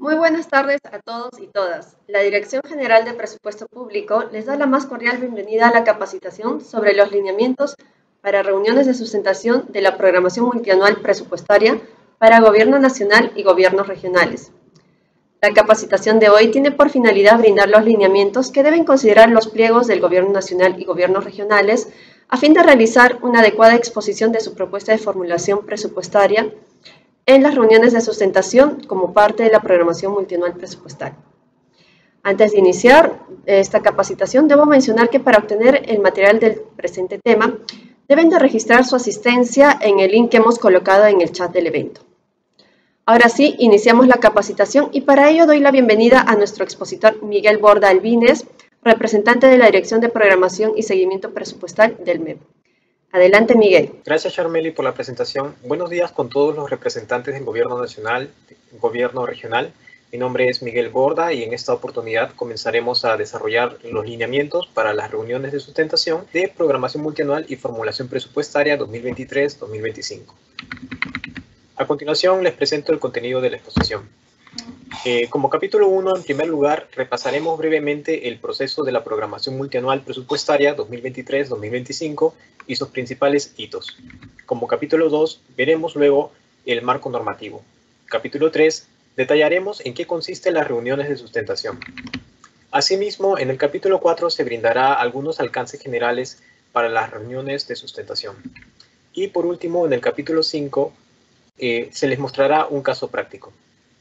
Muy buenas tardes a todos y todas. La Dirección General de Presupuesto Público les da la más cordial bienvenida a la capacitación sobre los lineamientos para reuniones de sustentación de la programación multianual presupuestaria para Gobierno Nacional y Gobiernos regionales. La capacitación de hoy tiene por finalidad brindar los lineamientos que deben considerar los pliegos del Gobierno Nacional y Gobiernos regionales a fin de realizar una adecuada exposición de su propuesta de formulación presupuestaria en las reuniones de sustentación como parte de la programación multianual presupuestaria. Antes de iniciar esta capacitación, debo mencionar que para obtener el material del presente tema, deben de registrar su asistencia en el link que hemos colocado en el chat del evento. Ahora sí, iniciamos la capacitación y para ello doy la bienvenida a nuestro expositor Miguel Borda Albines, representante de la Dirección de Programación y Seguimiento Presupuestal del MEP. Adelante, Miguel. Gracias, Charmely, por la presentación. Buenos días con todos los representantes del Gobierno Nacional, Gobierno Regional. Mi nombre es Miguel Borda y en esta oportunidad comenzaremos a desarrollar los lineamientos para las reuniones de sustentación de programación multianual y formulación presupuestaria 2023-2025. A continuación les presento el contenido de la exposición. Como capítulo 1, en primer lugar, repasaremos brevemente el proceso de la programación multianual presupuestaria 2023-2025 y sus principales hitos. Como capítulo 2, veremos luego el marco normativo. Capítulo 3, detallaremos en qué consisten las reuniones de sustentación. Asimismo, en el capítulo 4 se brindará algunos alcances generales para las reuniones de sustentación. Y por último, en el capítulo 5, se les mostrará un caso práctico.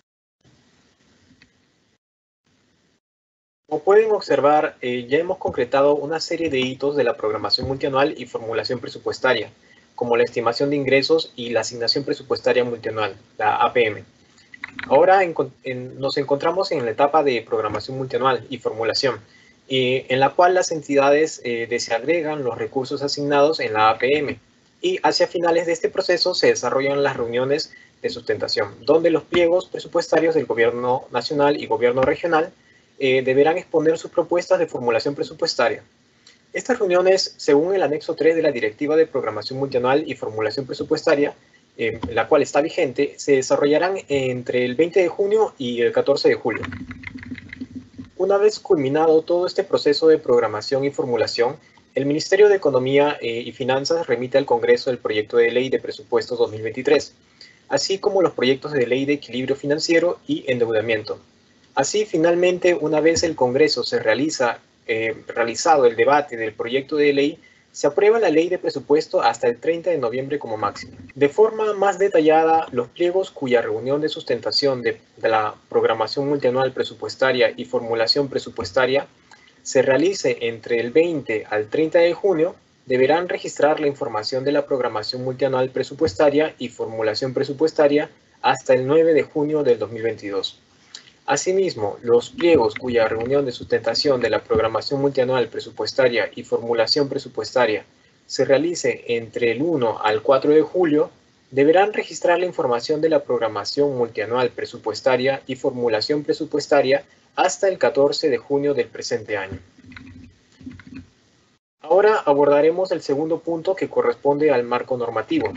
Como pueden observar, ya hemos concretado una serie de hitos de la programación multianual y formulación presupuestaria, como la estimación de ingresos y la asignación presupuestaria multianual, la APM. Ahora nos encontramos en la etapa de programación multianual y formulación, en la cual las entidades desagregan los recursos asignados en la APM y hacia finales de este proceso se desarrollan las reuniones de sustentación, donde los pliegos presupuestarios del Gobierno Nacional y Gobierno Regional deberán exponer sus propuestas de formulación presupuestaria. Estas reuniones, según el anexo 3 de la Directiva de Programación Multianual y Formulación Presupuestaria, la cual está vigente, se desarrollarán entre el 20 de junio y el 14 de julio. Una vez culminado todo este proceso de programación y formulación, el Ministerio de Economía y Finanzas remite al Congreso el proyecto de ley de presupuestos 2023, así como los proyectos de ley de equilibrio financiero y endeudamiento. Así, finalmente, una vez el Congreso se realizado el debate del proyecto de ley, se aprueba la ley de presupuesto hasta el 30 de noviembre como máximo. De forma más detallada, los pliegos cuya reunión de sustentación de la programación multianual presupuestaria y formulación presupuestaria se realice entre el 20 al 30 de junio, deberán registrar la información de la programación multianual presupuestaria y formulación presupuestaria hasta el 9 de junio del 2022. Asimismo, los pliegos cuya reunión de sustentación de la programación multianual presupuestaria y formulación presupuestaria se realice entre el 1 al 4 de julio, deberán registrar la información de la programación multianual presupuestaria y formulación presupuestaria hasta el 14 de junio del presente año. Ahora abordaremos el segundo punto que corresponde al marco normativo.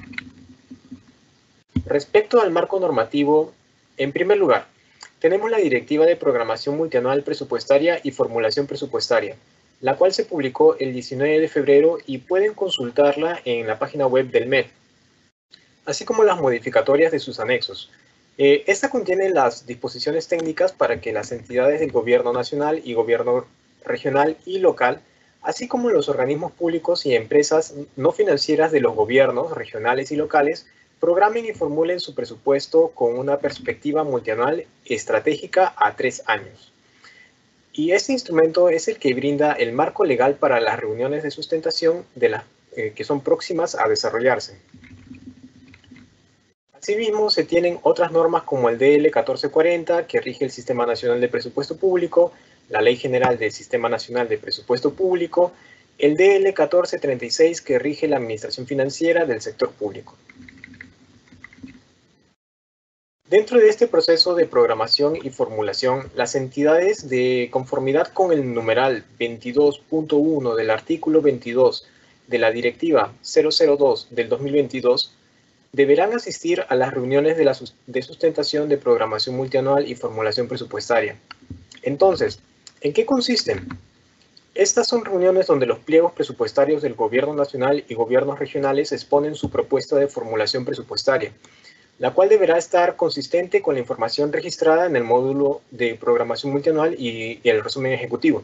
Respecto al marco normativo, en primer lugar, tenemos la Directiva de Programación Multianual Presupuestaria y Formulación Presupuestaria, la cual se publicó el 19 de febrero y pueden consultarla en la página web del MEP, así como las modificatorias de sus anexos. Esta contiene las disposiciones técnicas para que las entidades del Gobierno Nacional y Gobierno Regional y Local, así como los organismos públicos y empresas no financieras de los gobiernos regionales y locales, programen y formulen su presupuesto con una perspectiva multianual estratégica a 3 años. Y este instrumento es el que brinda el marco legal para las reuniones de sustentación que son próximas a desarrollarse. Asimismo, se tienen otras normas como el DL 1440, que rige el Sistema Nacional de Presupuesto Público, la Ley General del Sistema Nacional de Presupuesto Público, el DL 1436, que rige la administración financiera del sector público. Dentro de este proceso de programación y formulación, las entidades de conformidad con el numeral 22.1 del artículo 22 de la Directiva 002 del 2022 deberán asistir a las reuniones de sustentación de programación multianual y formulación presupuestaria. Entonces, ¿en qué consisten? Estas son reuniones donde los pliegos presupuestarios del Gobierno Nacional y gobiernos regionales exponen su propuesta de formulación presupuestaria, la cual deberá estar consistente con la información registrada en el módulo de programación multianual y el resumen ejecutivo.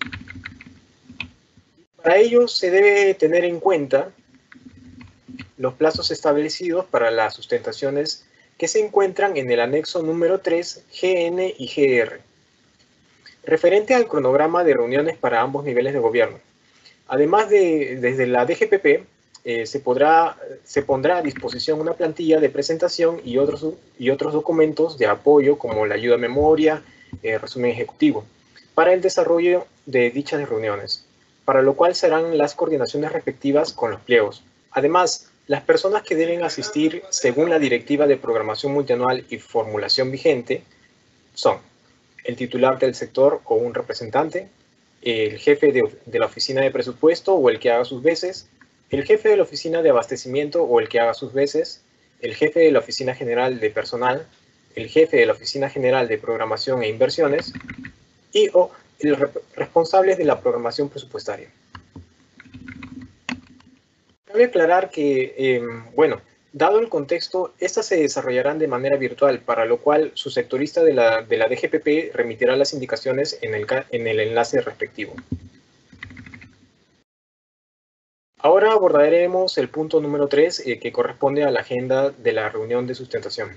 Para ello se debe tener en cuenta los plazos establecidos para las sustentaciones que se encuentran en el anexo número 3, GN y GR, referente al cronograma de reuniones para ambos niveles de gobierno. Además, desde la DGPP se pondrá a disposición una plantilla de presentación y otros documentos de apoyo como la ayuda a memoria, resumen ejecutivo, para el desarrollo de dichas reuniones, para lo cual serán las coordinaciones respectivas con los pliegos. Además, las personas que deben asistir según la Directiva de Programación Multianual y Formulación vigente son el titular del sector o un representante, el jefe de la oficina de presupuesto o el que haga sus veces, el jefe de la oficina de abastecimiento o el que haga sus veces, el jefe de la oficina general de personal, el jefe de la oficina general de programación e inversiones y o los responsables de la programación presupuestaria. Cabe aclarar que, dado el contexto, estas se desarrollarán de manera virtual, para lo cual su sectorista de la DGPP remitirá las indicaciones en el enlace respectivo. Ahora abordaremos el punto número 3, que corresponde a la agenda de la reunión de sustentación.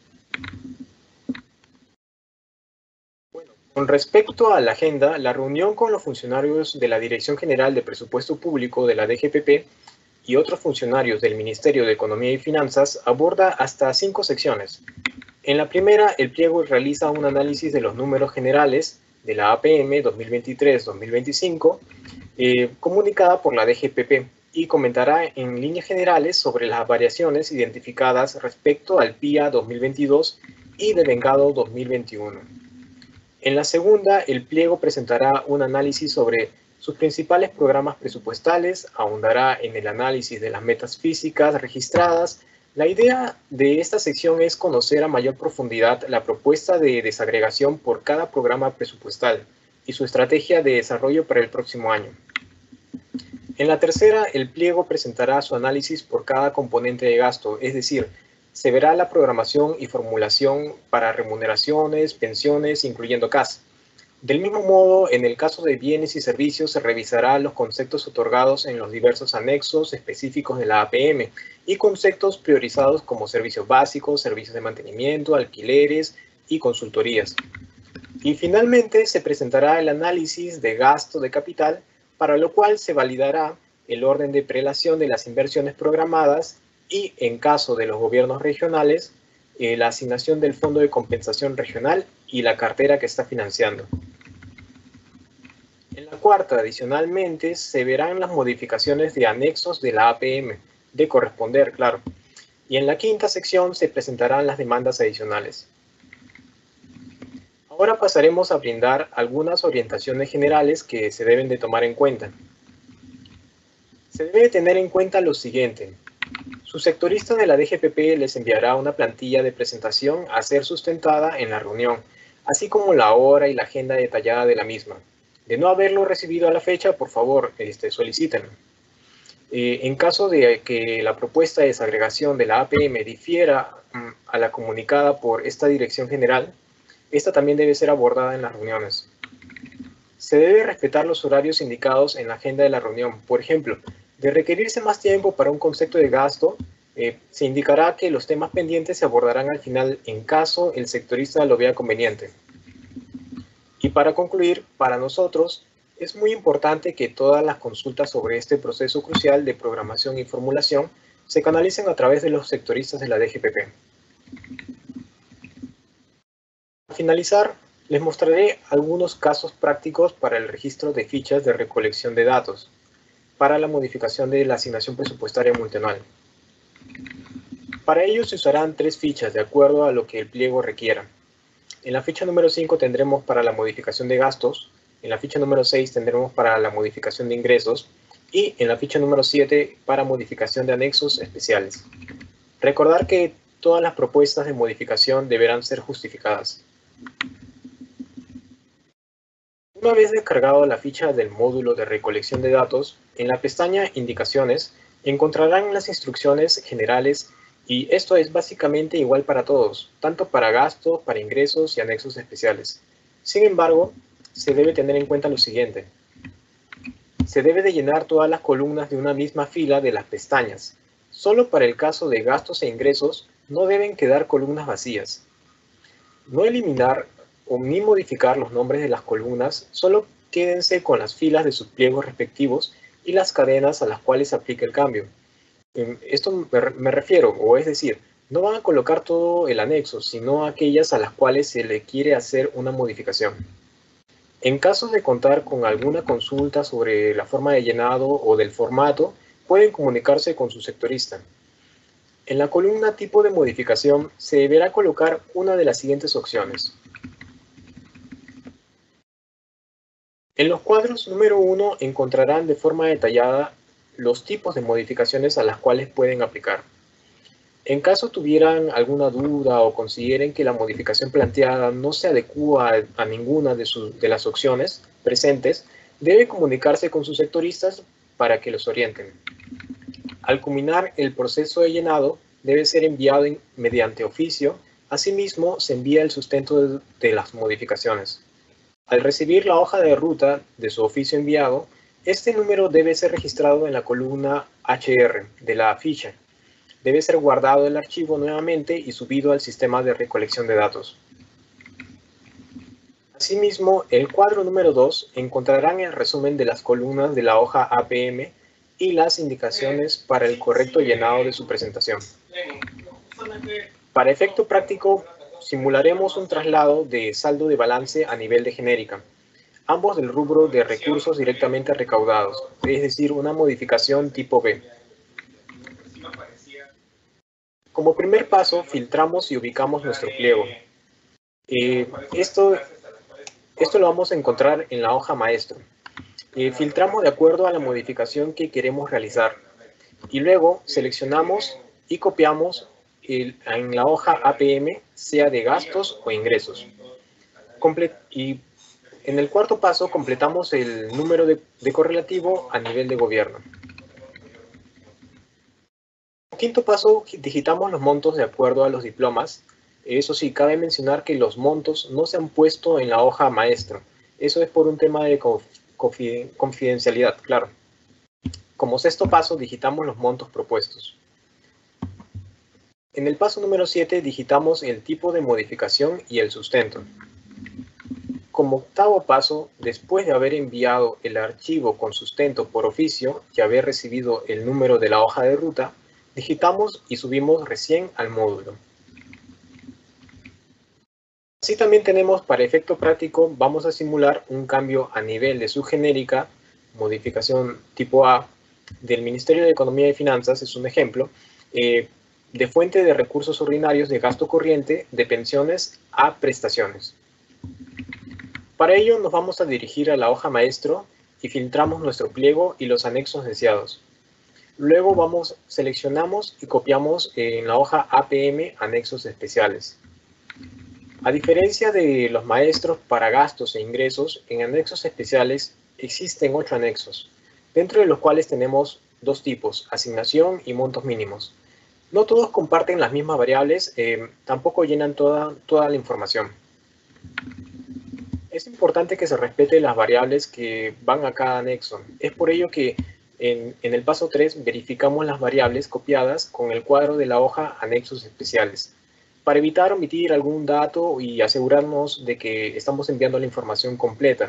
Con respecto a la agenda, la reunión con los funcionarios de la Dirección General de Presupuesto Público de la DGPP y otros funcionarios del Ministerio de Economía y Finanzas aborda hasta 5 secciones. En la primera, el pliego realiza un análisis de los números generales de la APM 2023-2025, comunicada por la DGPP, y comentará en líneas generales sobre las variaciones identificadas respecto al PIA 2022 y devengado 2021. En la segunda, el pliego presentará un análisis sobre sus principales programas presupuestales, ahondará en el análisis de las metas físicas registradas. La idea de esta sección es conocer a mayor profundidad la propuesta de desagregación por cada programa presupuestal y su estrategia de desarrollo para el próximo año. En la tercera, el pliego presentará su análisis por cada componente de gasto, es decir, se verá la programación y formulación para remuneraciones, pensiones, incluyendo CAS. Del mismo modo, en el caso de bienes y servicios, se revisará los conceptos otorgados en los diversos anexos específicos de la APM y conceptos priorizados como servicios básicos, servicios de mantenimiento, alquileres y consultorías. Y finalmente, se presentará el análisis de gasto de capital, para lo cual se validará el orden de prelación de las inversiones programadas y, en caso de los gobiernos regionales, la asignación del Fondo de Compensación Regional y la cartera que está financiando. En la cuarta, adicionalmente, se verán las modificaciones de anexos de la APM, de corresponder, claro. Y en la quinta sección se presentarán las demandas adicionales. Ahora pasaremos a brindar algunas orientaciones generales que se deben de tomar en cuenta. Se debe tener en cuenta lo siguiente. Su sectorista de la DGPP les enviará una plantilla de presentación a ser sustentada en la reunión, así como la hora y la agenda detallada de la misma. De no haberlo recibido a la fecha, por favor, solicítenlo. En caso de que la propuesta de desagregación de la APM difiera a la comunicada por esta dirección general, esta también debe ser abordada en las reuniones. Se debe respetar los horarios indicados en la agenda de la reunión. Por ejemplo, de requerirse más tiempo para un concepto de gasto, se indicará que los temas pendientes se abordarán al final en caso el sectorista lo vea conveniente. Y para concluir, para nosotros es muy importante que todas las consultas sobre este proceso crucial de programación y formulación se canalicen a través de los sectoristas de la DGPP. Para finalizar, les mostraré algunos casos prácticos para el registro de fichas de recolección de datos para la modificación de la asignación presupuestaria multianual. Para ello se usarán 3 fichas de acuerdo a lo que el pliego requiera. En la ficha número 5 tendremos para la modificación de gastos, en la ficha número 6 tendremos para la modificación de ingresos y en la ficha número 7 para modificación de anexos especiales. Recordar que todas las propuestas de modificación deberán ser justificadas. Una vez descargado la ficha del módulo de recolección de datos, en la pestaña Indicaciones encontrarán las instrucciones generales y esto es básicamente igual para todos, tanto para gastos, para ingresos y anexos especiales. Sin embargo, se debe tener en cuenta lo siguiente. Se debe de llenar todas las columnas de una misma fila de las pestañas. Solo para el caso de gastos e ingresos no deben quedar columnas vacías. No eliminar o ni modificar los nombres de las columnas, solo quédense con las filas de sus pliegos respectivos y las cadenas a las cuales se aplica el cambio. Esto me refiero, o es decir, no van a colocar todo el anexo, sino aquellas a las cuales se le quiere hacer una modificación. En caso de contar con alguna consulta sobre la forma de llenado o del formato, pueden comunicarse con su sectorista. En la columna tipo de modificación se deberá colocar una de las siguientes opciones. En los cuadros número 1 encontrarán de forma detallada los tipos de modificaciones a las cuales pueden aplicar. En caso tuvieran alguna duda o consideren que la modificación planteada no se adecúa a ninguna de las opciones presentes, debe comunicarse con sus sectoristas para que los orienten. Al culminar el proceso de llenado, debe ser enviado mediante oficio. Asimismo, se envía el sustento de las modificaciones. Al recibir la hoja de ruta de su oficio enviado, este número debe ser registrado en la columna HR de la ficha. Debe ser guardado el archivo nuevamente y subido al sistema de recolección de datos. Asimismo, el cuadro número 2 encontrarán el resumen de las columnas de la hoja APM y las indicaciones para el correcto llenado de su presentación. Para efecto práctico, simularemos un traslado de saldo de balance a nivel de genérica, ambos del rubro de recursos directamente recaudados, es decir, una modificación tipo B. Como primer paso, filtramos y ubicamos nuestro pliego. Esto lo vamos a encontrar en la hoja maestro. Filtramos de acuerdo a la modificación que queremos realizar y luego seleccionamos y copiamos en la hoja APM, sea de gastos o ingresos. Y en el cuarto paso completamos el número de correlativo a nivel de gobierno. En el quinto paso digitamos los montos de acuerdo a los diplomas. Eso sí, cabe mencionar que los montos no se han puesto en la hoja maestro. Eso es por un tema de confidencialidad, claro. Como sexto paso digitamos los montos propuestos. En el paso número 7 digitamos el tipo de modificación y el sustento. Como octavo paso, después de haber enviado el archivo con sustento por oficio y haber recibido el número de la hoja de ruta, digitamos y subimos recién al módulo. Así también tenemos, para efecto práctico, vamos a simular un cambio a nivel de subgenérica, modificación tipo A, del Ministerio de Economía y Finanzas, es un ejemplo, de fuente de recursos ordinarios de gasto corriente de pensiones a prestaciones. Para ello nos vamos a dirigir a la hoja maestro y filtramos nuestro pliego y los anexos deseados. Luego seleccionamos y copiamos en la hoja APM anexos especiales. A diferencia de los maestros para gastos e ingresos, en anexos especiales existen 8 anexos, dentro de los cuales tenemos dos tipos, asignación y montos mínimos. No todos comparten las mismas variables, tampoco llenan toda la información. Es importante que se respete las variables que van a cada anexo. Es por ello que en el paso 3 verificamos las variables copiadas con el cuadro de la hoja anexos especiales, para evitar omitir algún dato y asegurarnos de que estamos enviando la información completa.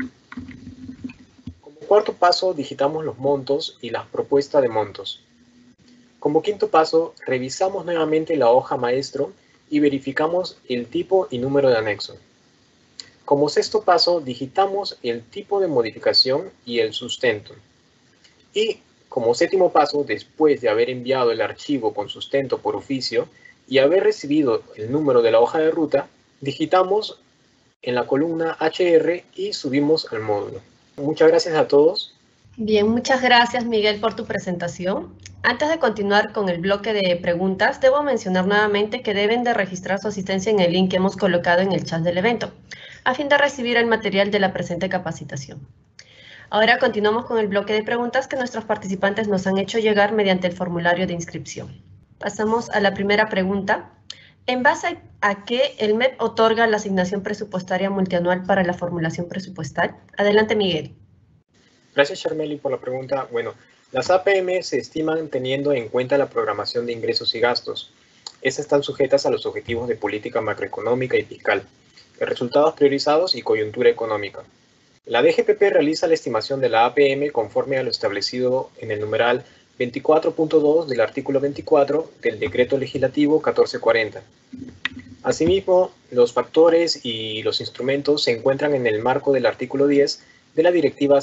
Como cuarto paso digitamos los montos y la propuesta de montos. Como quinto paso, revisamos nuevamente la hoja maestro y verificamos el tipo y número de anexo. Como sexto paso, digitamos el tipo de modificación y el sustento. Y como séptimo paso, después de haber enviado el archivo con sustento por oficio y haber recibido el número de la hoja de ruta, digitamos en la columna HR y subimos al módulo. Muchas gracias a todos. Bien, muchas gracias Miguel por tu presentación. Antes de continuar con el bloque de preguntas, debo mencionar nuevamente que deben de registrar su asistencia en el link que hemos colocado en el chat del evento, a fin de recibir el material de la presente capacitación. Ahora continuamos con el bloque de preguntas que nuestros participantes nos han hecho llegar mediante el formulario de inscripción. Pasamos a la primera pregunta. ¿En base a qué el MEP otorga la asignación presupuestaria multianual para la formulación presupuestal? Adelante, Miguel. Gracias, Charmely, por la pregunta. Bueno, las APM se estiman teniendo en cuenta la programación de ingresos y gastos. Estas están sujetas a los objetivos de política macroeconómica y fiscal, resultados priorizados y coyuntura económica. La DGPP realiza la estimación de la APM conforme a lo establecido en el numeral 24.2 del artículo 24 del Decreto Legislativo 1440. Asimismo, los factores y los instrumentos se encuentran en el marco del artículo 10 de la Directiva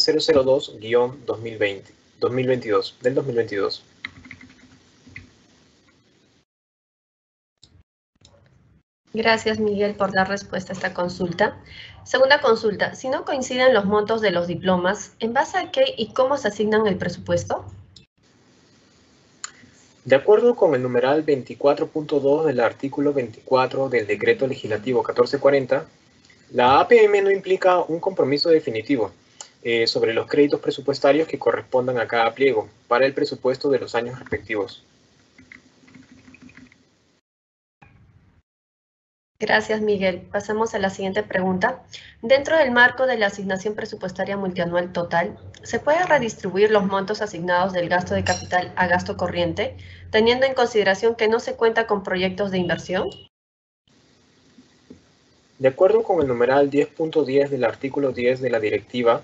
002-2022 del 2022. Gracias, Miguel, por dar respuesta a esta consulta. Segunda consulta, si no coinciden los montos de los diplomas, ¿en base a qué y cómo se asignan el presupuesto? De acuerdo con el numeral 24.2 del artículo 24 del Decreto Legislativo 1440, la APM no implica un compromiso definitivo sobre los créditos presupuestarios que correspondan a cada pliego para el presupuesto de los años respectivos. Gracias, Miguel. Pasamos a la siguiente pregunta. Dentro del marco de la asignación presupuestaria multianual total, ¿se puede redistribuir los montos asignados del gasto de capital a gasto corriente, teniendo en consideración que no se cuenta con proyectos de inversión? De acuerdo con el numeral 10.10 del artículo 10 de la Directiva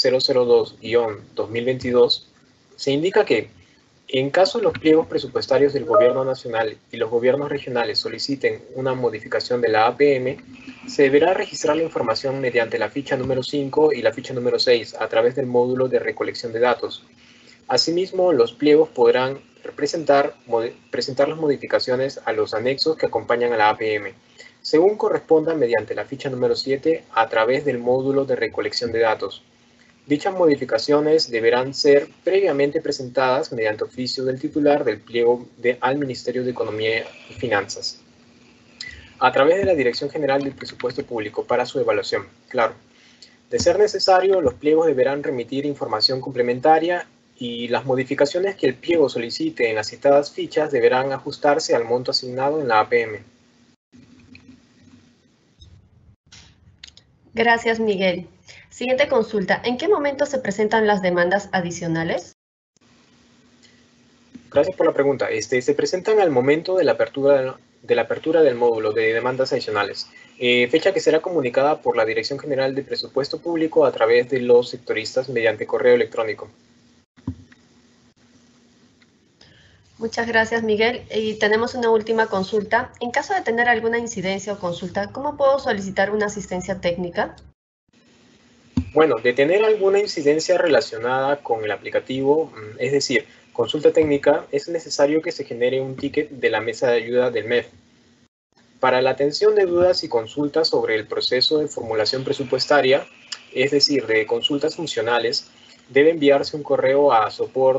002-2022, se indica que, en caso los pliegos presupuestarios del Gobierno Nacional y los gobiernos regionales soliciten una modificación de la APM, se deberá registrar la información mediante la ficha número 5 y la ficha número 6 a través del módulo de recolección de datos. Asimismo, los pliegos podrán presentar las modificaciones a los anexos que acompañan a la APM, según corresponda mediante la ficha número 7 a través del módulo de recolección de datos. Dichas modificaciones deberán ser previamente presentadas mediante oficio del titular del pliego al Ministerio de Economía y Finanzas, a través de la Dirección General del Presupuesto Público para su evaluación. Claro, de ser necesario, los pliegos deberán remitir información complementaria y las modificaciones que el pliego solicite en las citadas fichas deberán ajustarse al monto asignado en la APM. Gracias, Miguel. Siguiente consulta. ¿En qué momento se presentan las demandas adicionales? Gracias por la pregunta. Se presentan al momento de la apertura del módulo de demandas adicionales, fecha que será comunicada por la Dirección General de Presupuesto Público a través de los sectoristas mediante correo electrónico. Muchas gracias, Miguel. Y tenemos una última consulta. En caso de tener alguna incidencia o consulta, ¿cómo puedo solicitar una asistencia técnica? Bueno, de tener alguna incidencia relacionada con el aplicativo, es decir, consulta técnica, es necesario que se genere un ticket de la mesa de ayuda del MEF. Para la atención de dudas y consultas sobre el proceso de formulación presupuestaria, es decir, de consultas funcionales, debe enviarse un correo a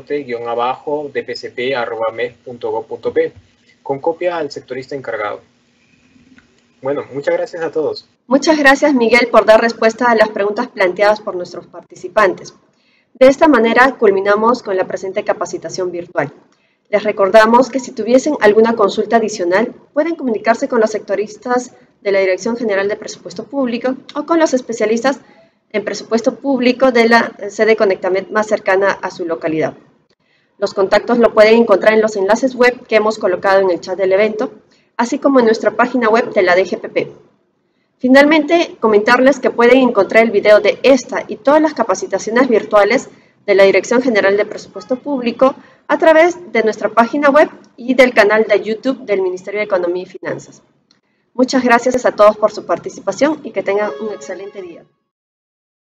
soporte-dpcp@mef.gov.p con copia al sectorista encargado. Bueno, muchas gracias a todos. Muchas gracias, Miguel, por dar respuesta a las preguntas planteadas por nuestros participantes. De esta manera, culminamos con la presente capacitación virtual. Les recordamos que si tuviesen alguna consulta adicional, pueden comunicarse con los sectoristas de la Dirección General de Presupuesto Público o con los especialistas en presupuesto público de la sede Conectamed más cercana a su localidad. Los contactos lo pueden encontrar en los enlaces web que hemos colocado en el chat del evento, así como en nuestra página web de la DGPP. Finalmente, comentarles que pueden encontrar el video de esta y todas las capacitaciones virtuales de la Dirección General de Presupuesto Público a través de nuestra página web y del canal de YouTube del Ministerio de Economía y Finanzas. Muchas gracias a todos por su participación y que tengan un excelente día.